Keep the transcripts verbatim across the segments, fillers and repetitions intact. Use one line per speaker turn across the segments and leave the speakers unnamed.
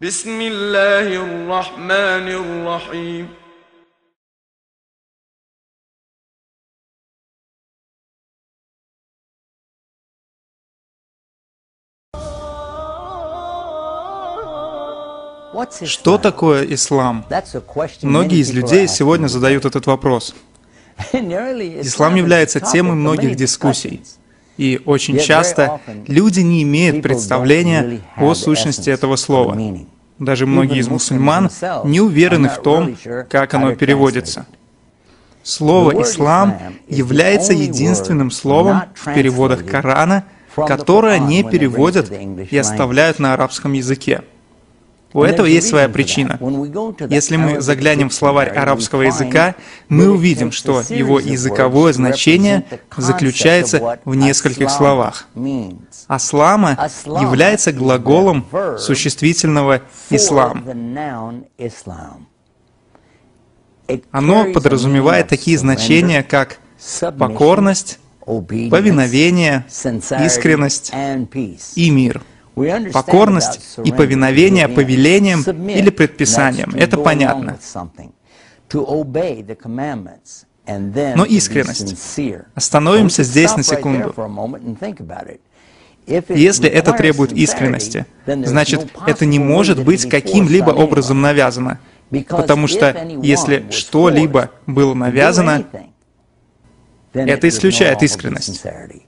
بسم الله الرحمن الرحيم.
Что такое ислам? Многие из людей сегодня задают этот вопрос. Ислам является темой многих дискуссий. И очень часто люди не имеют представления о сущности этого слова. Даже многие из мусульман не уверены в том, как оно переводится. Слово «ислам» является единственным словом в переводах Корана, которое не переводят и оставляют на арабском языке. У этого есть своя причина. Если мы заглянем в словарь арабского языка, мы увидим, что его языковое значение заключается в нескольких словах. «Аслама» является глаголом существительного «ислам». Оно подразумевает такие значения, как покорность, повиновение, искренность и мир. Покорность и повиновение повелениям или предписаниям — это понятно. Но искренность. Остановимся здесь на секунду. Если это требует искренности, значит, это не может быть каким-либо образом навязано, потому что если что-либо было навязано, это исключает искренность.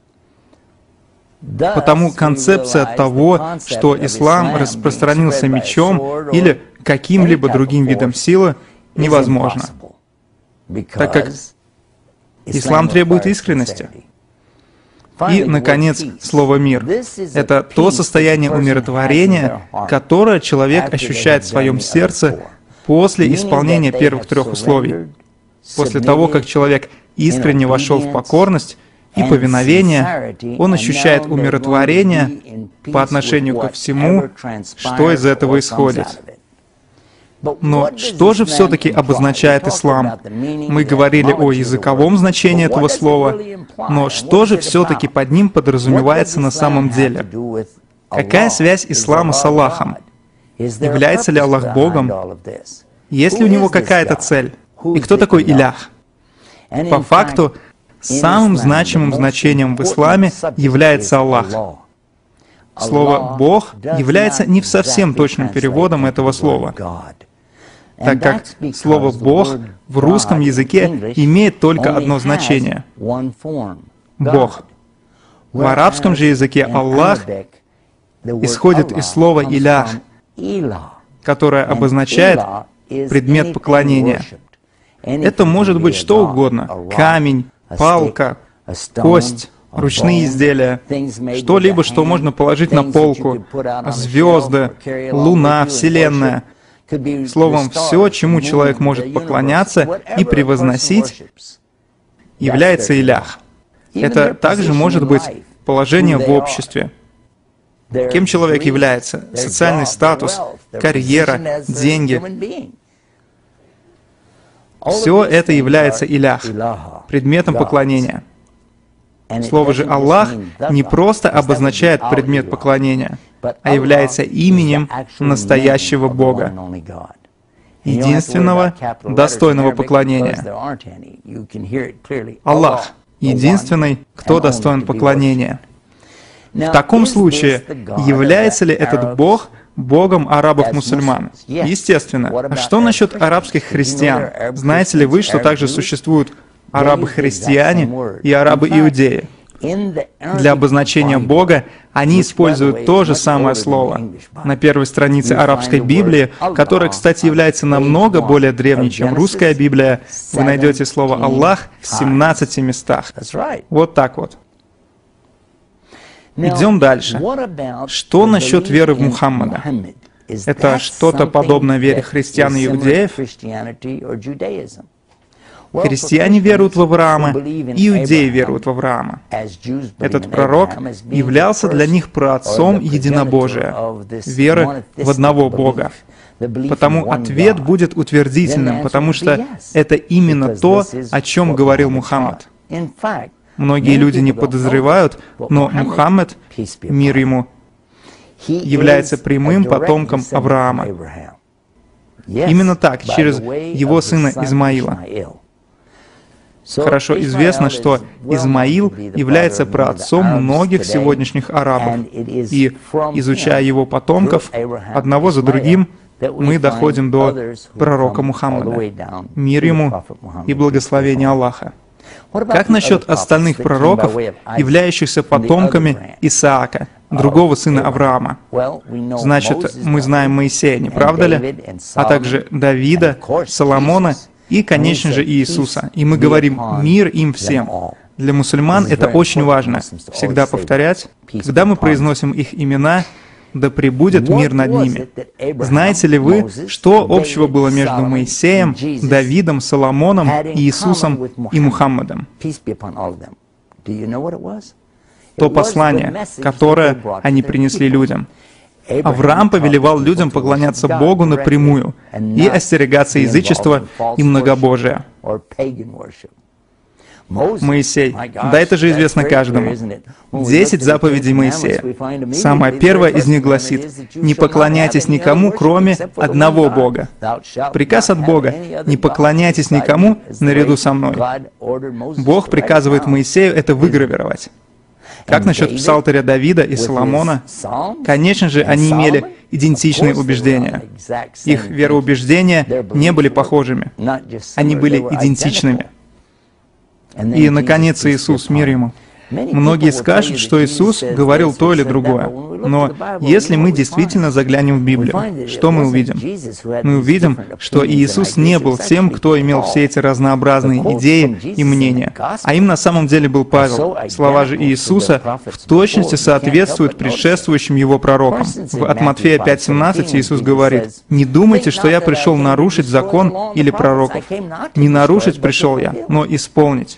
Потому концепция того, что ислам распространился мечом или каким-либо другим видом силы, невозможна, так как ислам требует искренности. И, наконец, слово «мир» — это то состояние умиротворения, которое человек ощущает в своем сердце после исполнения первых трех условий. После того, как человек искренне вошел в покорность и повиновение, он ощущает умиротворение по отношению ко всему, что из этого исходит. Но что же все-таки обозначает ислам? Мы говорили о языковом значении этого слова, но что же все-таки под ним подразумевается на самом деле? Какая связь ислама с Аллахом? Является ли Аллах Богом? Есть ли у него какая-то цель? И кто такой Илях? По факту, самым значимым значением в исламе является Аллах. Слово «Бог» является не совсем точным переводом этого слова, так как слово «Бог» в русском языке имеет только одно значение — «Бог». В арабском же языке «Аллах» исходит из слова «Илях», которое обозначает предмет поклонения. Это может быть что угодно — камень, палка, кость, ручные изделия, что-либо, что можно положить на полку, звезды, луна, Вселенная. Словом, все, чему человек может поклоняться и превозносить, является илях. Это также может быть положение в обществе. Кем человек является? Социальный статус, карьера, деньги. Все это является илях, предметом поклонения. Слово же «Аллах» не просто обозначает предмет поклонения, а является именем настоящего Бога, единственного, достойного поклонения. Аллах — единственный, кто достоин поклонения. В таком случае, является ли этот Бог Богом арабов-мусульман? Естественно. А что насчет арабских христиан? Знаете ли вы, что также существуют арабы-христиане и арабы-иудеи? Для обозначения Бога они используют то же самое слово. На первой странице арабской Библии, которая, кстати, является намного более древней, чем русская Библия, вы найдете слово «Аллах» в семнадцати местах. Вот так вот. Идем дальше. Что насчет веры в Мухаммада? Это что-то подобное вере христиан и иудеев? Христиане веруют в Авраама, иудеи веруют в Авраама. Этот пророк являлся для них праотцом единобожия, веры в одного Бога. Потому ответ будет утвердительным, потому что это именно то, о чем говорил Мухаммад. Многие люди не подозревают, но Мухаммад, мир ему, является прямым потомком Авраама. Именно так, через его сына Измаила. Хорошо известно, что Измаил является праотцом многих сегодняшних арабов, и, изучая его потомков, одного за другим, мы доходим до пророка Мухаммада, мир ему и благословение Аллаха. Как насчет остальных пророков, являющихся потомками Исаака, другого сына Авраама? Значит, мы знаем Моисея, не правда ли? А также Давида, Соломона и, конечно же, Иисуса. И мы говорим «мир им всем». Для мусульман это очень важно, всегда повторять, когда мы произносим их имена, да пребудет мир над ними. Знаете ли вы, что общего было между Моисеем, Давидом, Соломоном, Иисусом и Мухаммадом? То послание, которое они принесли людям. Авраам повелевал людям поклоняться Богу напрямую и остерегаться язычества и многобожия. Моисей. Да, это же известно каждому. Десять заповедей Моисея. Самая первая из них гласит: «Не поклоняйтесь никому, кроме одного Бога». Приказ от Бога: «Не поклоняйтесь никому наряду со мной». Бог приказывает Моисею это выгравировать. Как насчет псалтыря Давида и Соломона? Конечно же, они имели идентичные убеждения. Их вероубеждения не были похожими. Они были идентичными. И, наконец, Иисус, мир ему. Многие скажут, что Иисус говорил то или другое. Но если мы действительно заглянем в Библию, что мы увидим? Мы увидим, что Иисус не был тем, кто имел все эти разнообразные идеи и мнения. А им на самом деле был Павел. Слова же Иисуса в точности соответствуют предшествующим его пророкам. От Матфея пять семнадцать Иисус говорит: «Не думайте, что я пришел нарушить закон или пророков. Не нарушить пришел я, но исполнить».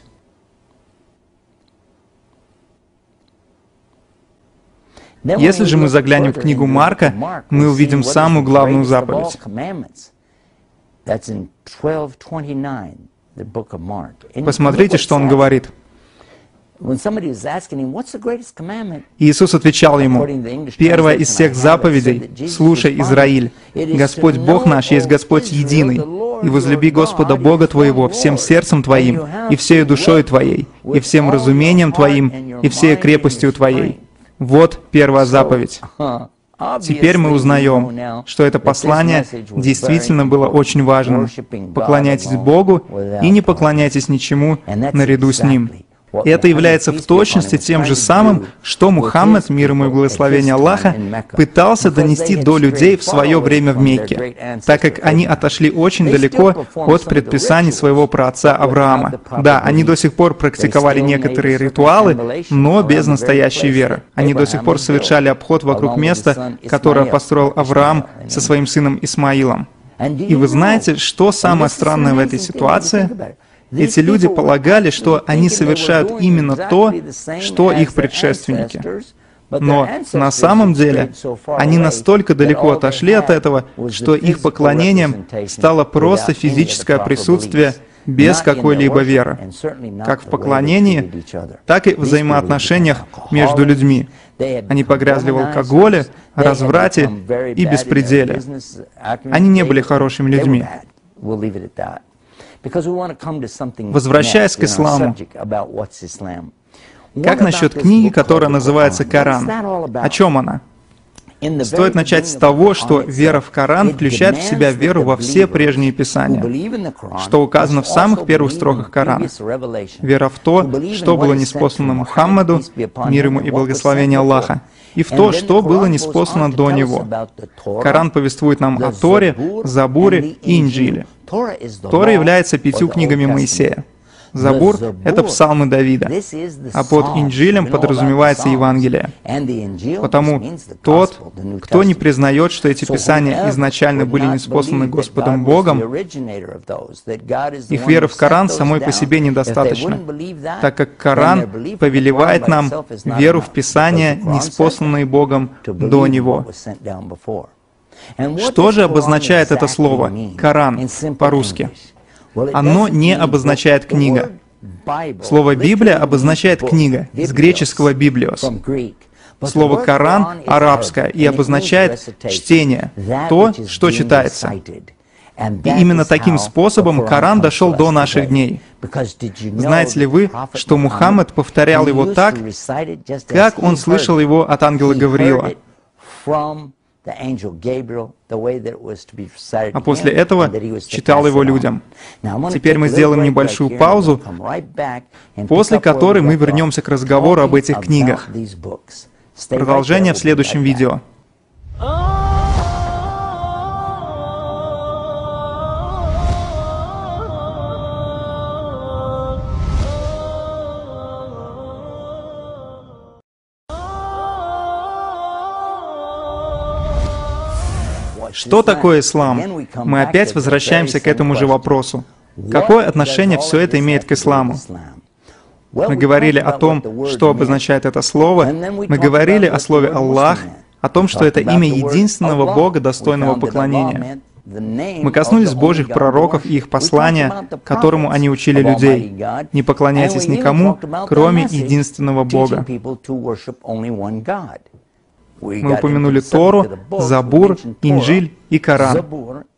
Если же мы заглянем в книгу Марка, мы увидим самую главную заповедь. Посмотрите, что он говорит. Иисус отвечал ему: «Первая из всех заповедей, слушай, Израиль, Господь Бог наш есть Господь единый, и возлюби Господа Бога твоего всем сердцем твоим, и всею душой твоей, и всем разумением твоим, и всей крепостью твоей». Вот первая заповедь. Теперь мы узнаем, что это послание действительно было очень важным. Поклоняйтесь Богу и не поклоняйтесь ничему наряду с Ним. И это является в точности тем же самым, что Мухаммад, мир ему и благословение Аллаха, пытался донести до людей в свое время в Мекке, так как они отошли очень далеко от предписаний своего праотца Авраама. Да, они до сих пор практиковали некоторые ритуалы, но без настоящей веры. Они до сих пор совершали обход вокруг места, которое построил Авраам со своим сыном Исмаилом. И вы знаете, что самое странное в этой ситуации? Эти люди полагали, что они совершают именно то, что их предшественники. Но на самом деле они настолько далеко отошли от этого, что их поклонением стало просто физическое присутствие без какой-либо веры, как в поклонении, так и в взаимоотношениях между людьми. Они погрязли в алкоголе, разврате и беспределе. Они не были хорошими людьми. Возвращаясь к исламу, как насчет книги, которая называется «Коран»? О чем она? Стоит начать с того, что вера в Коран включает в себя веру во все прежние писания, что указано в самых первых строках Корана. Вера в то, что было ниспослано Мухаммаду, мир ему и благословение Аллаха, и в то, что было ниспослано до него. Коран повествует нам о Торе, Забуре и Инджиле. Тора является пятью книгами Моисея. Забур — это псалмы Давида, а под Инджилем подразумевается Евангелие. Потому тот, кто не признает, что эти писания изначально были ниспосланы Господом Богом, их веры в Коран самой по себе недостаточно, так как Коран повелевает нам веру в писания, ниспосланные Богом до него. Что же обозначает это слово «Коран» по-русски? Оно не обозначает «книга». Слово «Библия» обозначает «книга» из греческого «библиос». Слово «Коран» арабское и обозначает чтение, то, что читается. И именно таким способом Коран дошел до наших дней. Знаете ли вы, что Мухаммад повторял его так, как он слышал его от ангела Гавриила? А после этого читал его людям. Теперь мы сделаем небольшую паузу, после которой мы вернемся к разговору об этих книгах. Продолжение в следующем видео. Что такое ислам? Мы опять возвращаемся к этому же вопросу. Какое отношение все это имеет к исламу? Мы говорили о том, что обозначает это слово. Мы говорили о слове «Аллах», о том, что это имя единственного Бога, достойного поклонения. Мы коснулись Божьих пророков и их послания, которому они учили людей. Не поклоняйтесь никому, кроме единственного Бога. Мы упомянули Тору, Забур, Инджиль и Коран.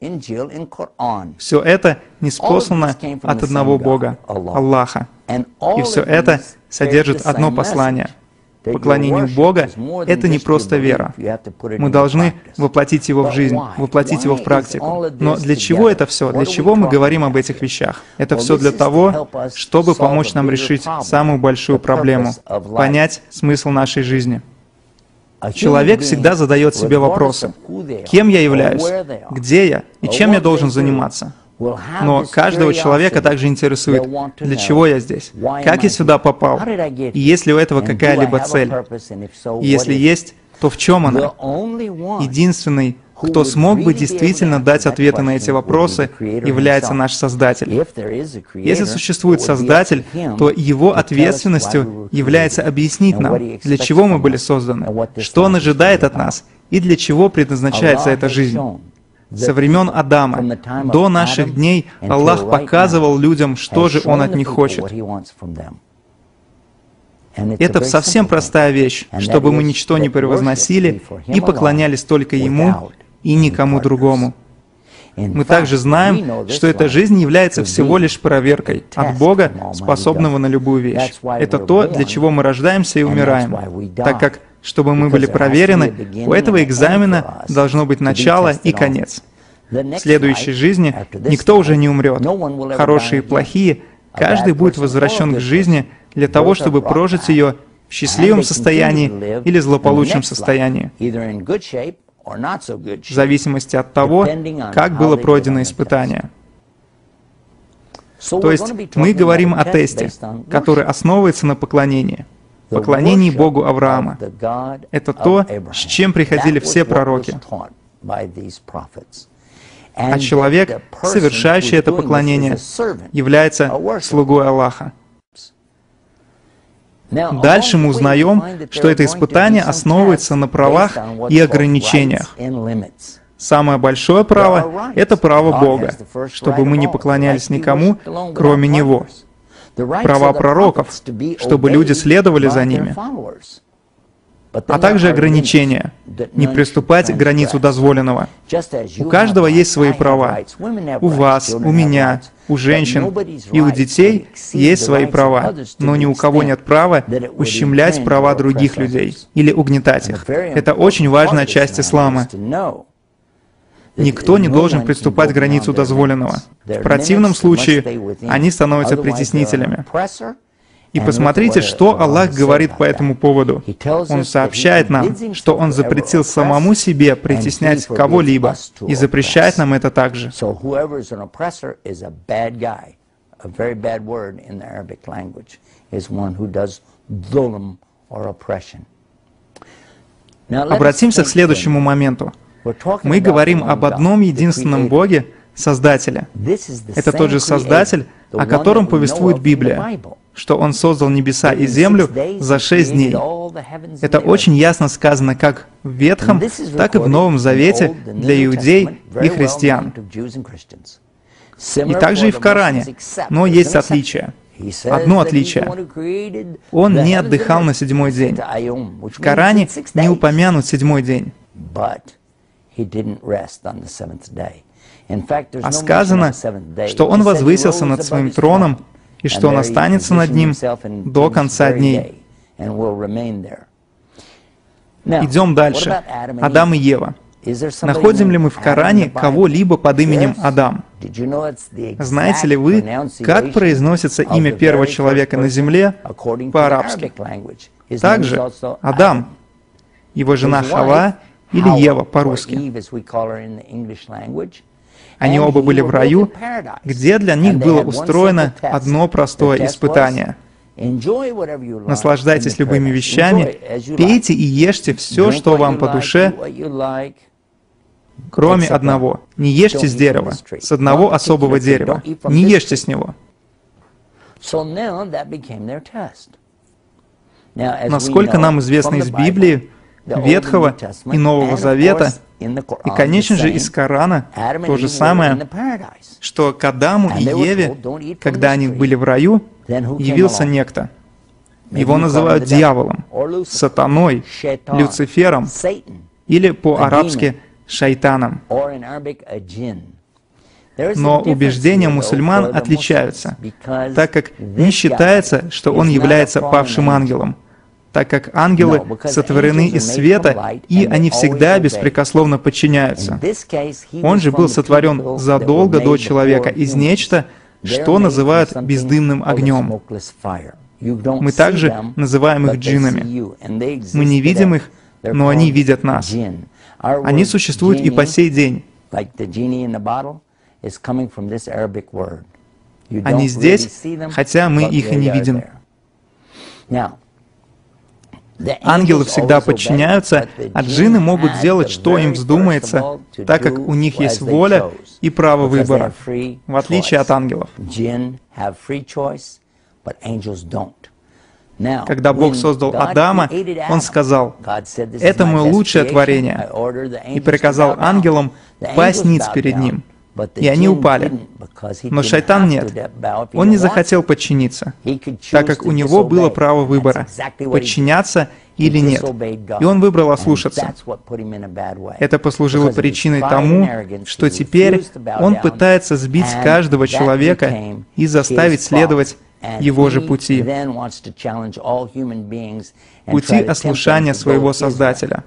Все это ниспослано от одного Бога, Аллаха. И все это содержит одно послание. Поклонение Бога — это не просто вера. Мы должны воплотить его в жизнь, воплотить его в практику. Но для чего это все? Для чего мы говорим об этих вещах? Это все для того, чтобы помочь нам решить самую большую проблему — понять смысл нашей жизни. Человек всегда задает себе вопросы. Кем я являюсь? Где я? И чем я должен заниматься? Но каждого человека также интересует, для чего я здесь? Как я сюда попал? И есть ли у этого какая-либо цель? И если есть, то в чем она? Единственный, кто смог бы действительно дать ответы на эти вопросы, является наш Создатель. Если существует Создатель, то его ответственностью является объяснить нам, для чего мы были созданы, что Он ожидает от нас и для чего предназначается эта жизнь. Со времен Адама до наших дней Аллах показывал людям, что же Он от них хочет. Это совсем простая вещь, чтобы мы ничто не превозносили и поклонялись только Ему и никому другому. Мы также знаем, что эта жизнь является всего лишь проверкой от Бога, способного на любую вещь. Это то, для чего мы рождаемся и умираем, так как, чтобы мы были проверены, у этого экзамена должно быть начало и конец. В следующей жизни никто уже не умрет. Хорошие и плохие, каждый будет возвращен к жизни для того, чтобы прожить ее в счастливом состоянии или злополучном состоянии, в зависимости от того, как было пройдено испытание. То есть мы говорим о тесте, который основывается на поклонении. Поклонении Богу Авраама. Это то, с чем приходили все пророки. А человек, совершающий это поклонение, является слугой Аллаха. Дальше мы узнаем, что это испытание основывается на правах и ограничениях. Самое большое право — это право Бога, чтобы мы не поклонялись никому, кроме Него. Права пророков, чтобы люди следовали за ними. А также ограничения — не приступать к границу дозволенного. У каждого есть свои права. У вас, у меня, у женщин и у детей есть свои права, но ни у кого нет права ущемлять права других людей или угнетать их. Это очень важная часть ислама. Никто не должен приступать к границу дозволенного. В противном случае они становятся притеснителями. И посмотрите, что Аллах говорит по этому поводу. Он сообщает нам, что Он запретил самому себе притеснять кого-либо, и запрещает нам это также. Обратимся к следующему моменту. Мы говорим об одном единственном Боге, Создателе. Это тот же Создатель, о котором повествует Библия, что Он создал небеса и землю за шесть дней. Это очень ясно сказано как в Ветхом, так и в Новом Завете для иудей и христиан. И также и в Коране, но есть отличия. одно отличие. Он не отдыхал на седьмой день. В Коране не упомянут седьмой день. А сказано, что он возвысился над своим троном и что он останется над ним до конца дней. Идем дальше. Адам и Ева. Находим ли мы в Коране кого-либо под именем Адам? Знаете ли вы, как произносится имя первого человека на земле по-арабски? Также Адам, его жена Хава или Ева по-русски. Они оба были в раю, где для них было устроено одно простое испытание. Наслаждайтесь любыми вещами, пейте и ешьте все, что вам по душе, кроме одного. Не ешьте с дерева, с одного особого дерева. Не ешьте с него. Насколько нам известно из Библии, Ветхого и Нового Завета, и, конечно же, из Корана, то же самое, что к Адаму и Еве, когда они были в раю, явился некто. Его называют дьяволом, сатаной, Люцифером, или по-арабски шайтаном. Но убеждения мусульман отличаются, так как не считается, что он является павшим ангелом, так как ангелы сотворены из света, и они всегда беспрекословно подчиняются. Он же был сотворен задолго до человека из нечто, что называют бездымным огнем. Мы также называем их джиннами. Мы не видим их, но они видят нас. Они существуют и по сей день. Они здесь, хотя мы их и не видим. Ангелы всегда подчиняются, а джинны могут делать, что им вздумается, так как у них есть воля и право выбора, в отличие от ангелов. Когда Бог создал Адама, Он сказал: «Это мое лучшее творение», и приказал ангелам пасть ниц перед Ним. И они упали. Но шайтан нет. Он не захотел подчиниться, так как у него было право выбора, подчиняться или нет. И он выбрал ослушаться. Это послужило причиной тому, что теперь он пытается сбить каждого человека и заставить следовать его же пути, пути ослушания своего Создателя.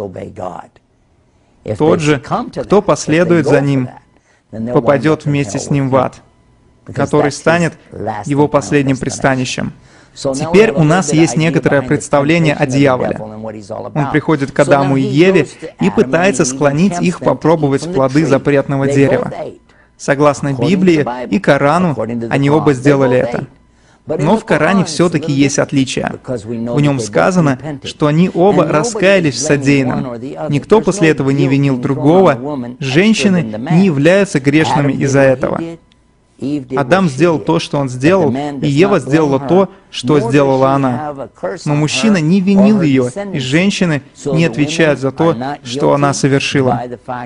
Тот же, кто последует за ним, попадет вместе с ним в ад, который станет его последним пристанищем. Теперь у нас есть некоторое представление о дьяволе. Он приходит к Адаму и Еве и пытается склонить их попробовать плоды запретного дерева. Согласно Библии и Корану, они оба сделали это. Но в Коране все-таки есть отличия. В нем сказано, что они оба раскаялись в содеянном. Никто после этого не винил другого. Женщины не являются грешными из-за этого. Адам сделал то, что он сделал, и Ева сделала то, что сделала она. Но мужчина не винил ее, и женщины не отвечают за то, что она совершила.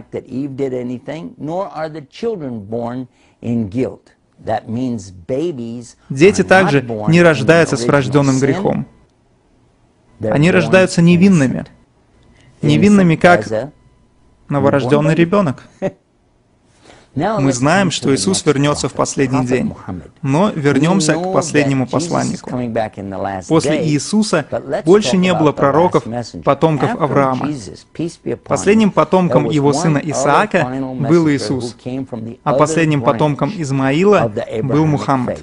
Дети также не рождаются с врожденным грехом. Они рождаются невинными. Невинными, как новорожденный ребенок. Мы знаем, что Иисус вернется в последний день. Но вернемся к последнему посланнику. После Иисуса больше не было пророков, потомков Авраама. Последним потомком его сына Исаака был Иисус, а последним потомком Измаила был Мухаммад.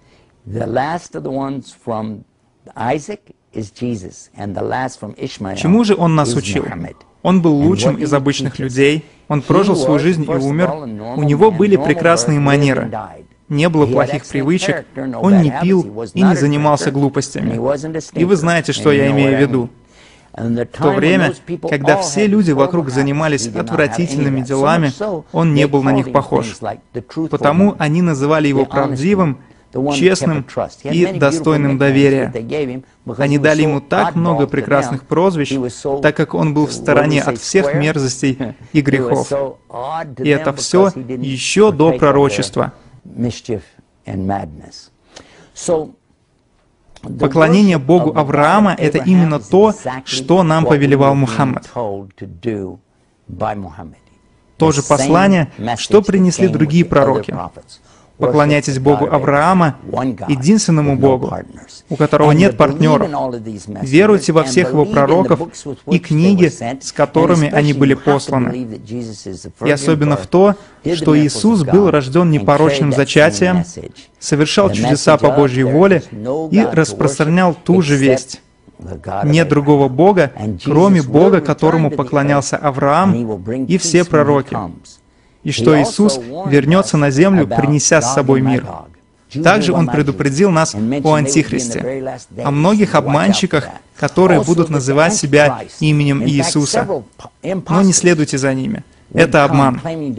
Чему же он нас учил? Он был лучшим из обычных людей, он прожил свою жизнь и умер, у него были прекрасные манеры, не было плохих привычек, он не пил и не занимался глупостями. И вы знаете, что я имею в виду. В то время, когда все люди вокруг занимались отвратительными делами, он не был на них похож. Потому они называли его правдивым, честным и достойным доверия. Они дали ему так много прекрасных прозвищ, так как он был в стороне от всех мерзостей и грехов. И это все еще до пророчества. Поклонение Богу Авраама — это именно то, что нам повелевал Мухаммад. То же послание, что принесли другие пророки. Поклоняйтесь Богу Авраама, единственному Богу, у которого нет партнеров. Веруйте во всех его пророков и книги, с которыми они были посланы. И особенно в то, что Иисус был рожден непорочным зачатием, совершал чудеса по Божьей воле и распространял ту же весть. Нет другого Бога, кроме Бога, которому поклонялся Авраам и все пророки. И что Иисус вернется на землю, принеся с собой мир. Также Он предупредил нас о Антихристе, о многих обманщиках, которые будут называть себя именем Иисуса. Но не следуйте за ними. Это обман.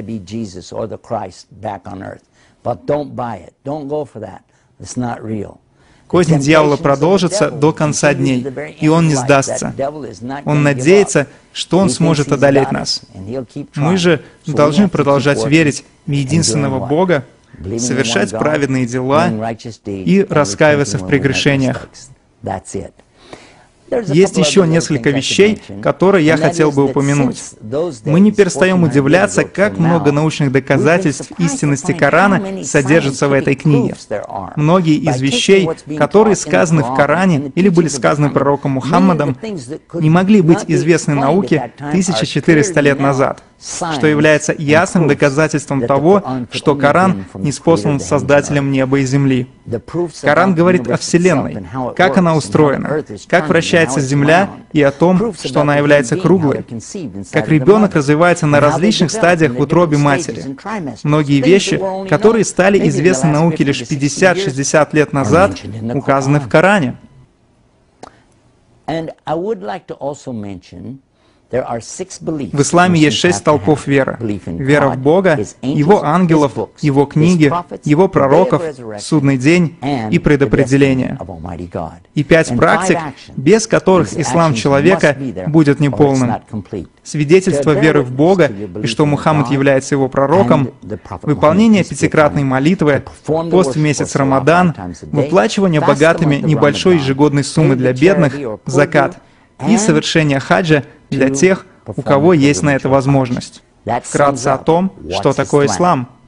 Кознь дьявола продолжится до конца дней, и он не сдастся. Он надеется, что он сможет одолеть нас. Мы же должны продолжать верить в единственного Бога, совершать праведные дела и раскаиваться в прегрешениях. Есть еще несколько вещей, которые я хотел бы упомянуть. Мы не перестаем удивляться, как много научных доказательств истинности Корана содержится в этой книге. Многие из вещей, которые сказаны в Коране или были сказаны пророком Мухаммадом, не могли быть известны науке тысяча четыреста лет назад, что является ясным доказательством того, что Коран ниспослан Создателем неба и земли. Коран говорит о Вселенной, как она устроена, как вращается Земля и о том, что она является круглой, как ребенок развивается на различных стадиях в утробе матери. Многие вещи, которые стали известны науке лишь пятьдесят-шестьдесят лет назад, указаны в Коране. В исламе есть шесть столпов веры. Вера в Бога, Его ангелов, Его книги, Его пророков, судный день и предопределение. И пять практик, без которых ислам человека будет неполным. Свидетельство веры в Бога и что Мухаммад является его пророком, выполнение пятикратной молитвы, пост в месяц Рамадан, выплачивание богатыми небольшой ежегодной суммы для бедных, закат, и совершение хаджа для тех, у кого есть на это возможность. Вкратце о том, что такое ислам.